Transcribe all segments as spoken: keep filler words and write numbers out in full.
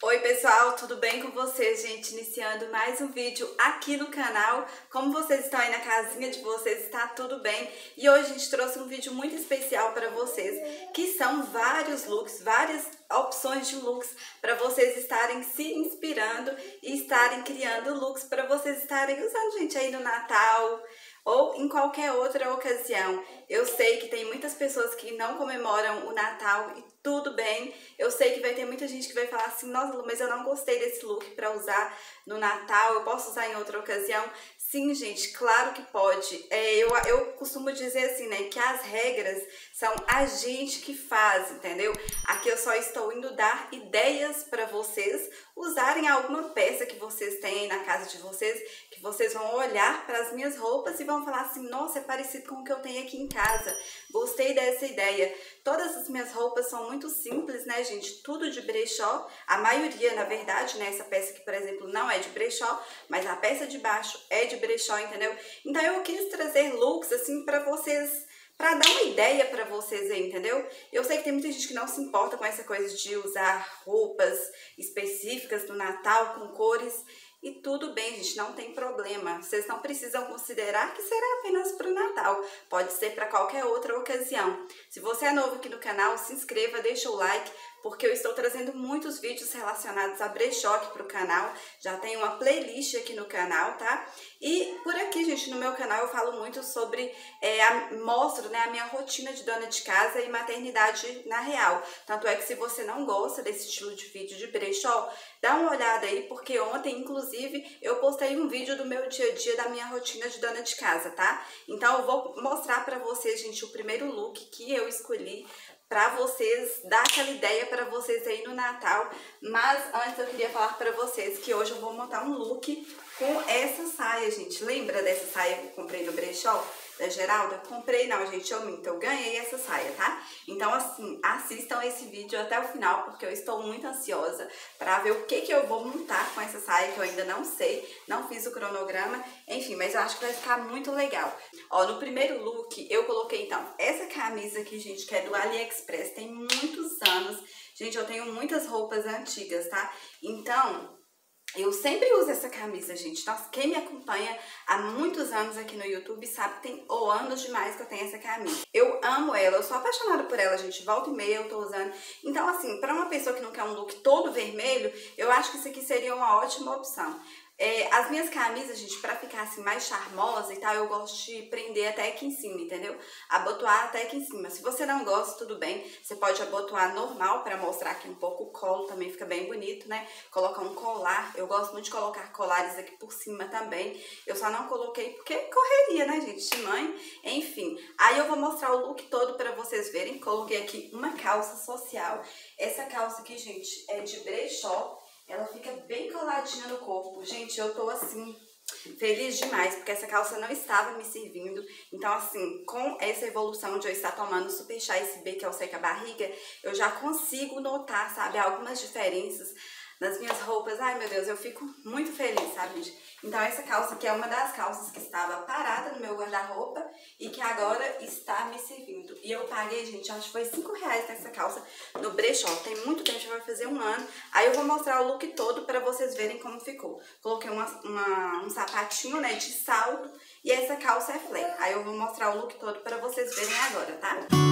Oi pessoal, tudo bem com vocês, gente? Iniciando mais um vídeo aqui no canal. Como vocês estão aí na casinha de vocês, está tudo bem? E hoje a gente trouxe um vídeo muito especial para vocês, que são vários looks, várias opções de looks para vocês estarem se inspirando e estarem criando looks para vocês estarem usando, gente, aí no Natal ou em qualquer outra ocasião. Eu sei que tem muitas pessoas que não comemoram o Natal e tudo bem. Eu sei que vai ter muita gente que vai falar assim, nossa, mas eu não gostei desse look para usar no Natal, eu posso usar em outra ocasião? Sim, gente, claro que pode. É, eu, eu costumo dizer assim, né, que as regras são a gente que faz, entendeu? Aqui eu só estou indo dar ideias para vocês usarem alguma peça que vocês têm na casa de vocês, que vocês vão olhar para as minhas roupas e vão falar assim, nossa, é parecido com o que eu tenho aqui em casa. Gostei dessa ideia. Todas as minhas roupas são muito simples, né, gente? Tudo de brechó. A maioria, na verdade, né? Essa peça aqui, por exemplo, não é de brechó, mas a peça de baixo é de brechó, entendeu? Então eu quis trazer looks, assim, pra vocês, pra dar uma ideia pra vocês aí, entendeu? Eu sei que tem muita gente que não se importa com essa coisa de usar roupas específicas do Natal, com cores. E tudo bem, gente, não tem problema. Vocês não precisam considerar que será apenas para o Natal. Pode ser para qualquer outra ocasião. Se você é novo aqui no canal, se inscreva, deixa o like, porque eu estou trazendo muitos vídeos relacionados a brechó aqui para o canal. Já tem uma playlist aqui no canal, tá? E por aqui, gente, no meu canal eu falo muito sobre, é, a, mostro, né, a minha rotina de dona de casa e maternidade na real. Tanto é que se você não gosta desse estilo de vídeo de brechó, dá uma olhada aí, porque ontem, inclusive, eu postei um vídeo do meu dia a dia, da minha rotina de dona de casa, tá? Então eu vou mostrar pra vocês, gente, o primeiro look que eu escolhi pra vocês, dar aquela ideia pra vocês aí no Natal. Mas antes eu queria falar pra vocês que hoje eu vou montar um look com essa saia, gente. Lembra dessa saia que eu comprei no brechó da Geralda? Comprei não, gente, eu minto, eu ganhei essa saia, tá? Então, assim, assistam esse vídeo até o final, porque eu estou muito ansiosa pra ver o que que eu vou montar com essa saia, que eu ainda não sei, não fiz o cronograma, enfim, mas eu acho que vai ficar muito legal. Ó, no primeiro look, eu coloquei, então, essa camisa aqui, gente, que é do AliExpress, tem muitos anos. Gente, eu tenho muitas roupas antigas, tá? Então, eu sempre uso essa camisa, gente. Nossa, quem me acompanha há muitos anos aqui no YouTube sabe que tem oh, anos demais que eu tenho essa camisa. Eu amo ela, eu sou apaixonada por ela, gente. Volta e meia eu tô usando. Então, assim, pra uma pessoa que não quer um look todo vermelho, eu acho que isso aqui seria uma ótima opção. É, as minhas camisas, gente, pra ficar assim mais charmosa e tal, eu gosto de prender até aqui em cima, entendeu? Abotoar até aqui em cima. Se você não gosta, tudo bem. Você pode abotoar normal pra mostrar aqui um pouco o colo, também fica bem bonito, né? Colocar um colar. Eu gosto muito de colocar colares aqui por cima também. Eu só não coloquei porque correria, né, gente? De mãe. Enfim. Aí eu vou mostrar o look todo pra vocês verem. Coloquei aqui uma calça social. Essa calça aqui, gente, é de brechó. Ela fica bem coladinha no corpo. Gente, eu tô assim, feliz demais, porque essa calça não estava me servindo. Então, assim, com essa evolução de eu estar tomando Super Chá S B, que é o seca barriga, eu já consigo notar, sabe, algumas diferenças nas minhas roupas. Ai, meu Deus, eu fico muito feliz, sabe, gente? Então, essa calça aqui é uma das calças que estava parada no meu guarda-roupa e que agora está me servindo. E eu paguei, gente, acho que foi cinco reais nessa calça no brechó. Tem muito tempo, já vai fazer um ano. Aí eu vou mostrar o look todo pra vocês verem como ficou. Coloquei uma, uma, um sapatinho, né, de salto e essa calça é flare. Aí eu vou mostrar o look todo pra vocês verem agora, tá?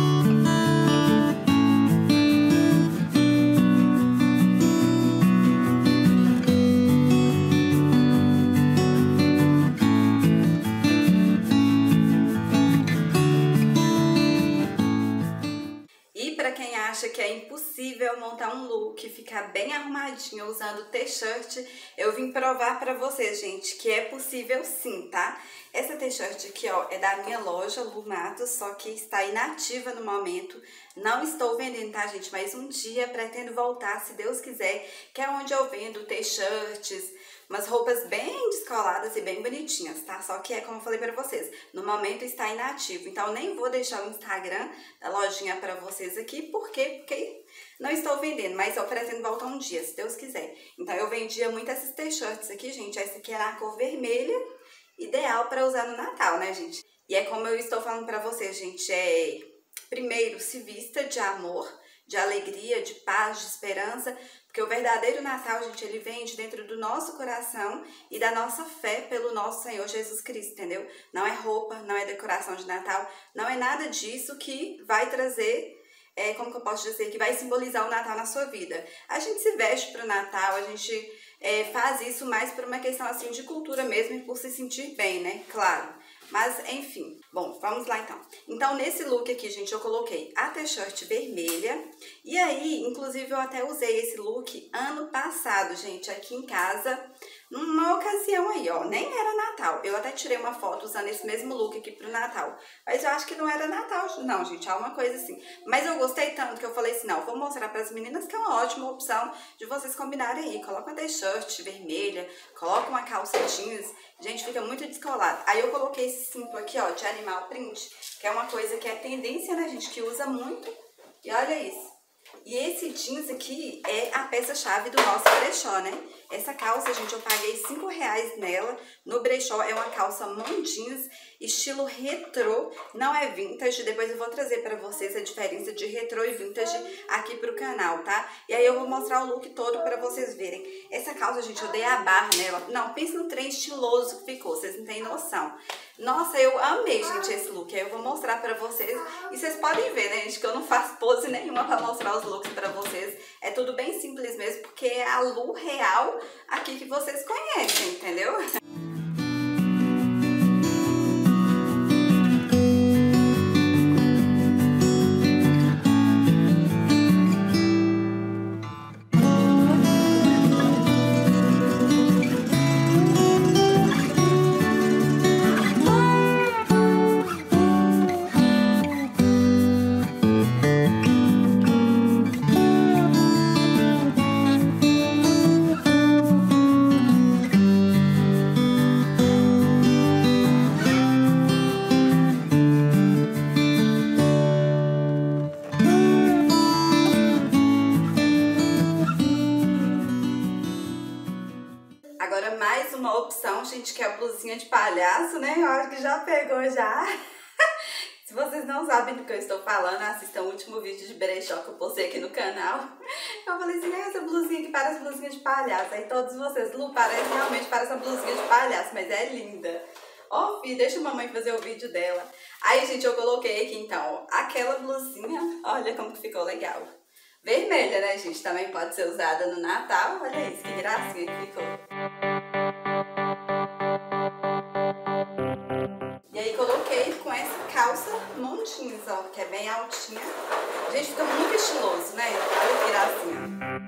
Acha que é impossível montar um look, ficar bem arrumadinha usando t-shirt, eu vim provar pra vocês, gente, que é possível sim, tá? Essa t-shirt aqui, ó, é da minha loja Lunato, só que está inativa no momento. Não estou vendendo, tá, gente? Mas um dia pretendo voltar, se Deus quiser, que é onde eu vendo t-shirts, umas roupas bem descoladas e bem bonitinhas, tá? Só que é como eu falei pra vocês, no momento está inativo. Então, nem vou deixar o Instagram da lojinha pra vocês aqui. Por quê? Porque não estou vendendo, mas eu pretendo voltar um dia, se Deus quiser. Então, eu vendia muito essas t-shirts aqui, gente. Essa aqui é na cor vermelha, ideal pra usar no Natal, né, gente? E é como eu estou falando pra vocês, gente, é... Primeiro, se vista de amor, de alegria, de paz, de esperança, porque Porque o verdadeiro Natal, gente, ele vem de dentro do nosso coração e da nossa fé pelo nosso Senhor Jesus Cristo, entendeu? Não é roupa, não é decoração de Natal, não é nada disso que vai trazer, é, como que eu posso dizer, que vai simbolizar o Natal na sua vida. A gente se veste para o Natal, a gente é, faz isso mais por uma questão assim de cultura mesmo e por se sentir bem, né? Claro. Mas, enfim. Bom, vamos lá então. Então, nesse look aqui, gente, eu coloquei a t-shirt vermelha. E aí, inclusive, eu até usei esse look ano passado, gente, aqui em casa, numa ocasião aí, ó. Nem era Natal. Eu até tirei uma foto usando esse mesmo look aqui pro Natal. Mas eu acho que não era Natal, não, gente. É uma coisa assim. Mas eu gostei tanto que eu falei assim, não, vou mostrar pras meninas que é uma ótima opção de vocês combinarem aí. Coloca uma t-shirt vermelha, coloca uma calça jeans. Gente, fica muito descolado. Aí eu coloquei esse cinto aqui, ó, de animal print, que é uma coisa que é tendência, né, gente, que usa muito. E olha isso. E esse jeans aqui é a peça-chave do nosso brechó, né? Essa calça, gente, eu paguei cinco reais nela. No brechó é uma calça mão jeans, estilo retrô, não é vintage. Depois eu vou trazer pra vocês a diferença de retrô e vintage aqui pro canal, tá? E aí eu vou mostrar o look todo pra vocês verem. Essa calça, gente, eu dei a barra nela. Não, pensa no trem estiloso que ficou, vocês não têm noção. Nossa, eu amei, gente, esse look. Aí eu vou mostrar pra vocês. E vocês podem ver, né, gente, que eu não faço pose nenhuma pra mostrar os looks pra vocês. É tudo bem simples mesmo, porque é a Lu real aqui que vocês conhecem, entendeu? Agora mais uma opção, gente, que é a blusinha de palhaço, né? Eu acho que já pegou já. Se vocês não sabem do que eu estou falando, assistam o último vídeo de brechó que eu postei aqui no canal. Eu falei assim, essa blusinha que parece blusinha de palhaço. Aí todos vocês, Lu, parece realmente parece uma blusinha de palhaço, mas é linda. Ó, filho, deixa a mamãe fazer o vídeo dela. Aí, gente, eu coloquei aqui, então, aquela blusinha. Olha como que ficou legal. Vermelha, né, gente? Também pode ser usada no Natal. Olha isso, que gracinha que ficou. E aí coloquei com essa calça mão jeans, ó, que é bem altinha. Gente, fica muito estiloso, né? Olha que gracinha.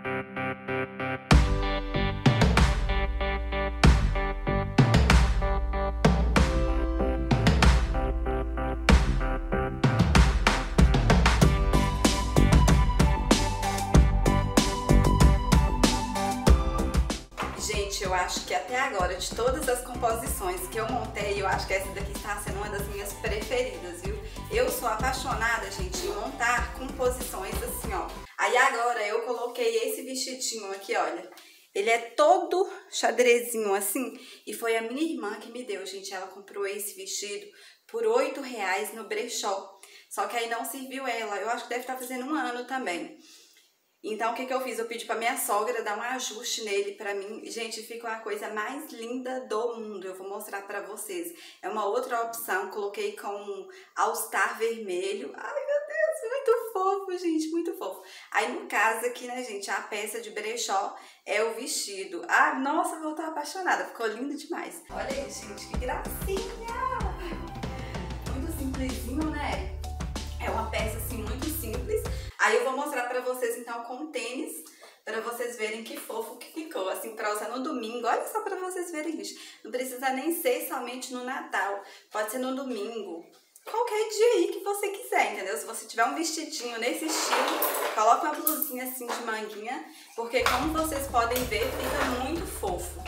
Gente, eu acho que até agora, de todas as composições que eu montei, eu acho que essa daqui está sendo uma das minhas preferidas, viu? Eu sou apaixonada, gente, em montar composições assim, ó. Aí agora eu coloquei esse vestidinho aqui, olha. Ele é todo xadrezinho assim, e foi a minha irmã que me deu, gente. Ela comprou esse vestido por oito reais no brechó. Só que aí não serviu ela, eu acho que deve estar fazendo um ano também. Então, o que que eu fiz? Eu pedi pra minha sogra dar um ajuste nele pra mim. Gente, fica uma coisa mais linda do mundo. Eu vou mostrar pra vocês. É uma outra opção. Coloquei com All Star vermelho. Ai, meu Deus, muito fofo, gente, muito fofo. Aí, no caso aqui, né, gente, a peça de brechó é o vestido. Ah, nossa, eu tô apaixonada. Ficou lindo demais. Olha aí, gente, que gracinha! Muito simplesinho, né? É uma peça, assim, muito simples. Aí eu vou mostrar pra vocês, então, com tênis, pra vocês verem que fofo que ficou, assim, pra usar no domingo. Olha só pra vocês verem, gente. Não precisa nem ser somente no Natal, pode ser no domingo. Qualquer dia aí que você quiser, entendeu? Se você tiver um vestidinho nesse estilo, coloca uma blusinha assim de manguinha, porque como vocês podem ver, fica muito fofo.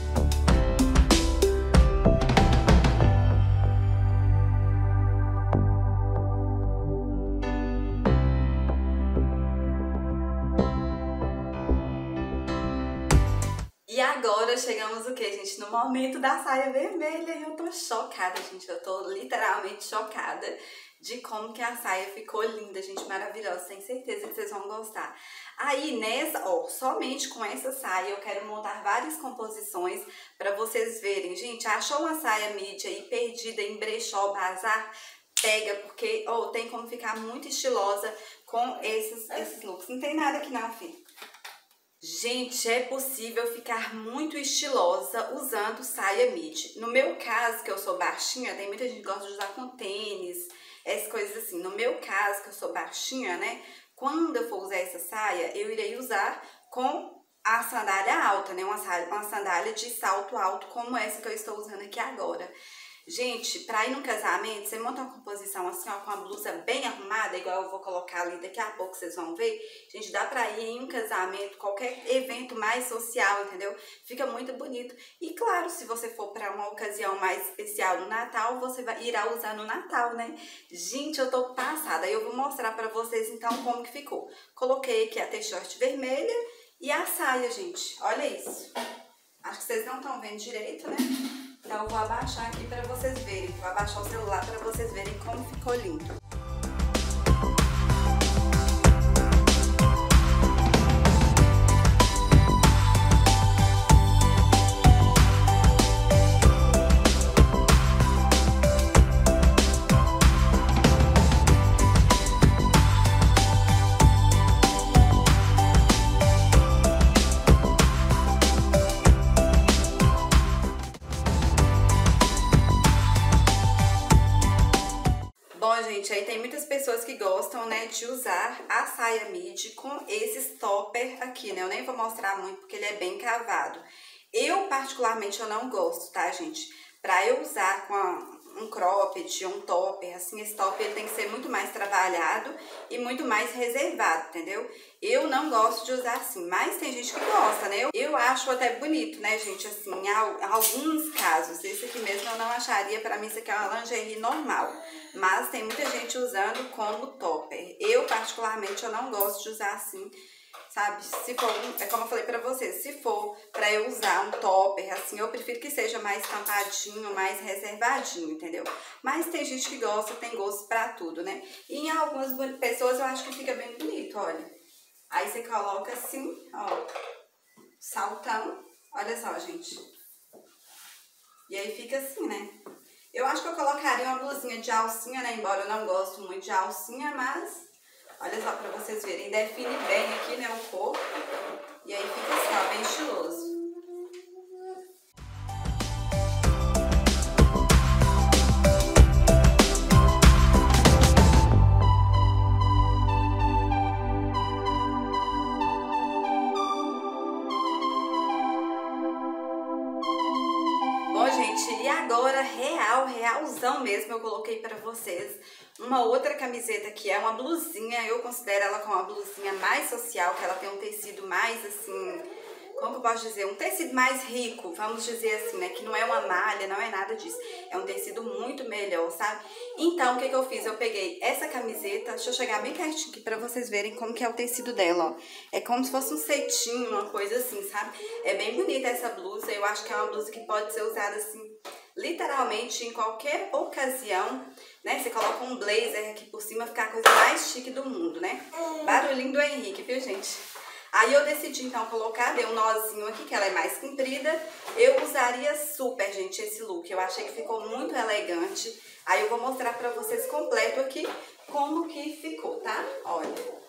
E agora chegamos o que, gente? No momento da saia vermelha e eu tô chocada, gente. Eu tô literalmente chocada. de como que a saia ficou linda, gente, maravilhosa. Tenho certeza que vocês vão gostar. Aí, nessa, ó, somente com essa saia, eu quero montar várias composições pra vocês verem. Gente, achou uma saia midi aí perdida em brechó, bazar? Pega, porque, ó, tem como ficar muito estilosa com esses, esses looks. Não tem nada aqui não, filho. Gente, é possível ficar muito estilosa usando saia midi. No meu caso, que eu sou baixinha, tem muita gente que gosta de usar com tênis, essas coisas assim. No meu caso, que eu sou baixinha, né? Quando eu for usar essa saia, eu irei usar com a sandália alta, né? Uma, uma sandália de salto alto, como essa que eu estou usando aqui agora. Gente, pra ir num casamento, você monta uma composição assim, ó, com a blusa bem arrumada, igual eu vou colocar ali daqui a pouco, vocês vão ver. Gente, dá pra ir em um casamento, qualquer evento mais social, entendeu? Fica muito bonito. E claro, se você for pra uma ocasião mais especial no Natal, você vai, irá usar no Natal, né? Gente, eu tô passada. Eu vou mostrar pra vocês, então, como que ficou. Coloquei aqui a t-shirt vermelha e a saia, gente. Olha isso. Acho que vocês não estão vendo direito, né? Então eu vou abaixar aqui para vocês verem, vou abaixar o celular para vocês verem como ficou lindo. Bom, gente, aí tem muitas pessoas que gostam, né, de usar a saia midi com esses topper aqui, né? Eu nem vou mostrar muito porque ele é bem cavado. Eu, particularmente, eu não gosto, tá, gente? Pra eu usar com a, um cropped, um topper, assim, esse topper ele tem que ser muito mais trabalhado e muito mais reservado, entendeu? Eu não gosto de usar assim, mas tem gente que gosta, né? Eu, eu acho até bonito, né, gente, assim, em, em alguns casos. Esse aqui mesmo eu não acharia, pra mim isso aqui é uma lingerie normal. Mas tem muita gente usando como topper. Eu, particularmente, eu não gosto de usar assim, sabe? Se for, é como eu falei pra vocês, se for pra eu usar um topper, assim, eu prefiro que seja mais tampadinho, mais reservadinho, entendeu? Mas tem gente que gosta, tem gosto pra tudo, né? E em algumas pessoas eu acho que fica bem bonito, olha. Aí você coloca assim, ó, saltão, olha só, gente. E aí fica assim, né? Eu acho que eu colocaria uma blusinha de alcinha, né? Embora eu não gosto muito de alcinha, mas olha só pra vocês verem. Define bem aqui, né, o corpo. E aí fica assim, ó, bem estiloso. Bom, gente, e agora, real, realzão mesmo, eu coloquei pra vocês uma outra camiseta que é uma blusinha. Eu considero ela como uma blusinha mais social, que ela tem um tecido mais, assim, como que eu posso dizer? Um tecido mais rico, vamos dizer assim, né? Que não é uma malha, não é nada disso. É um tecido muito melhor, sabe? Então, o que que eu fiz? Eu peguei essa camiseta, deixa eu chegar bem pertinho aqui pra vocês verem como que é o tecido dela, ó. É como se fosse um cetim, uma coisa assim, sabe? É bem bonita essa blusa, eu acho que é uma blusa que pode ser usada assim, literalmente em qualquer ocasião, né? Você coloca um blazer aqui por cima, fica a coisa mais chique do mundo, né? Barulhinho do Henrique, viu, gente? Aí eu decidi, então, colocar, dei um nozinho aqui, que ela é mais comprida. Eu usaria super, gente, esse look. Eu achei que ficou muito elegante. Aí eu vou mostrar pra vocês completo aqui como que ficou, tá? Olha.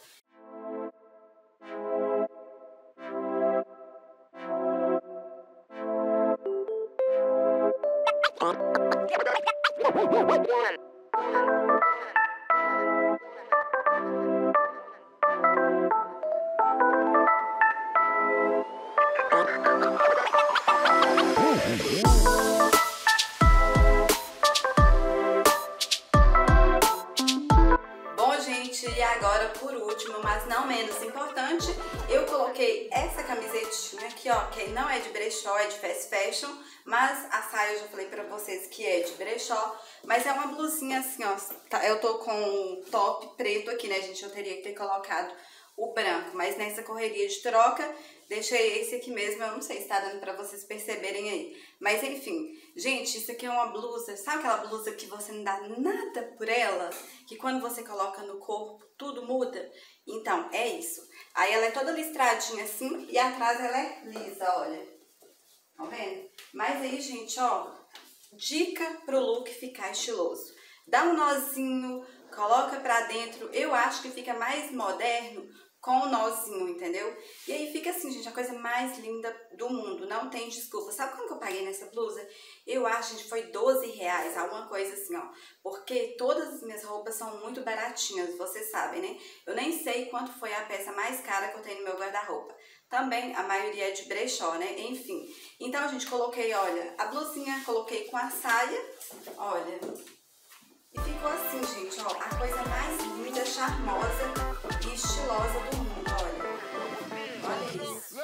Bom, gente, e agora por último, mas não menos importante, eu coloquei essa camisetinha aqui, ó, que não é de brechó, é de fast fashion, mas a saia eu já falei pra vocês que é de brechó, mas é uma blusinha assim, ó, eu tô com um top preto aqui, né, gente, eu teria que ter colocado o branco, mas nessa correria de troca, deixei esse aqui mesmo, eu não sei se tá dando pra vocês perceberem aí. Mas enfim, gente, isso aqui é uma blusa, sabe aquela blusa que você não dá nada por ela? Que quando você coloca no corpo, tudo muda? Então, é isso. Aí ela é toda listradinha assim e atrás ela é lisa, olha. Tá vendo? Mas aí, gente, ó, dica pro look ficar estiloso. Dá um nozinho, coloca pra dentro, eu acho que fica mais moderno com o nozinho, entendeu? E aí fica assim, gente, a coisa mais linda do mundo, não tem desculpa. Sabe quanto que eu paguei nessa blusa? Eu acho, gente, foi doze reais, alguma coisa assim, ó. Porque todas as minhas roupas são muito baratinhas, vocês sabem, né? Eu nem sei quanto foi a peça mais cara que eu tenho no meu guarda-roupa. Também a maioria é de brechó, né? Enfim. Então, gente, coloquei, olha, a blusinha, coloquei com a saia, olha. E ficou assim, gente, ó, a coisa mais linda, charmosa e estilosa do mundo, olha. Olha isso.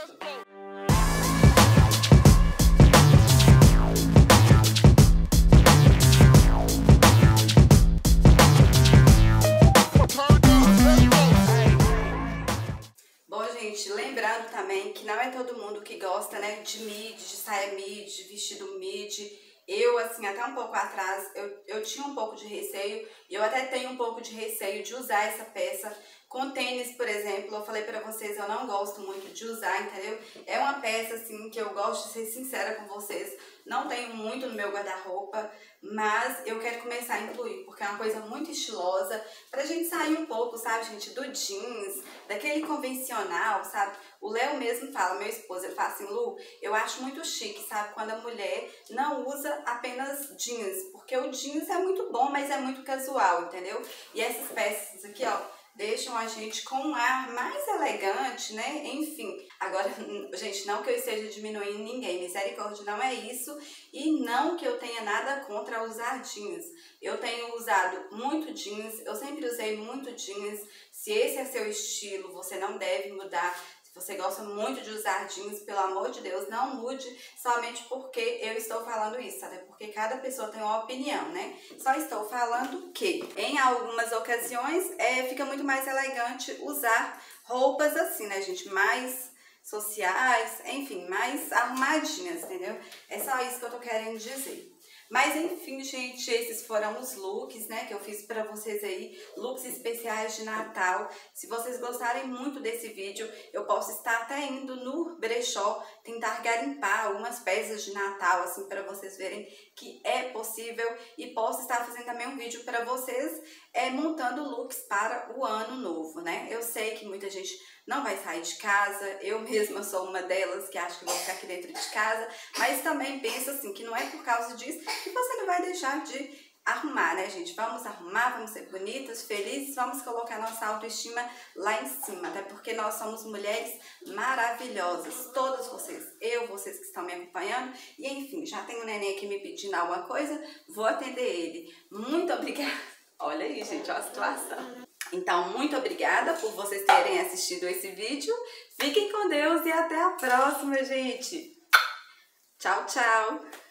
Bom, gente, lembrando também que não é todo mundo que gosta, né, de midi, de saia midi, de vestido midi. Eu, assim, até um pouco atrás, eu, eu tinha um pouco de receio, e eu até tenho um pouco de receio de usar essa peça com tênis, por exemplo. Eu falei pra vocês, eu não gosto muito de usar, entendeu? É uma peça, assim, que eu gosto de ser sincera com vocês. Não tenho muito no meu guarda-roupa, mas eu quero começar a incluir, porque é uma coisa muito estilosa, pra gente sair um pouco, sabe, gente, do jeans, daquele convencional, sabe? O Léo mesmo fala, meu esposo, ele fala assim, Lu, eu acho muito chique, sabe, quando a mulher não usa apenas jeans, porque o jeans é muito bom, mas é muito casual, entendeu? E essas peças aqui, ó, deixam a gente com um ar mais elegante, né? Enfim, agora, gente, não que eu esteja diminuindo ninguém, misericórdia, não é isso. E não que eu tenha nada contra usar jeans. Eu tenho usado muito jeans, eu sempre usei muito jeans. Se esse é seu estilo, você não deve mudar. Se você gosta muito de usar jeans, pelo amor de Deus, não mude somente porque eu estou falando isso, até porque cada pessoa tem uma opinião, né? Só estou falando que, em algumas ocasiões, é, fica muito mais elegante usar roupas assim, né, gente? Mais sociais, enfim, mais arrumadinhas, entendeu? É só isso que eu tô querendo dizer. Mas enfim, gente, esses foram os looks, né, que eu fiz pra vocês aí, looks especiais de Natal. Se vocês gostarem muito desse vídeo, eu posso estar até indo no brechó, tentar garimpar algumas peças de Natal, assim, pra vocês verem que é possível. E posso estar fazendo também um vídeo pra vocês, é, montando looks para o ano novo, né. Eu sei que muita gente não vai sair de casa, eu mesma sou uma delas que acho que vou ficar aqui dentro de casa, mas também penso assim, que não é por causa disso que você não vai deixar de arrumar, né, gente? Vamos arrumar, vamos ser bonitas, felizes, vamos colocar nossa autoestima lá em cima, até porque nós somos mulheres maravilhosas, todas vocês, eu, vocês que estão me acompanhando, e enfim, já tem um neném aqui me pedindo alguma coisa, vou atender ele. Muito obrigada. Olha aí, gente, olha a situação. Então, muito obrigada por vocês terem assistido esse vídeo. Fiquem com Deus e até a próxima, gente. Tchau, tchau.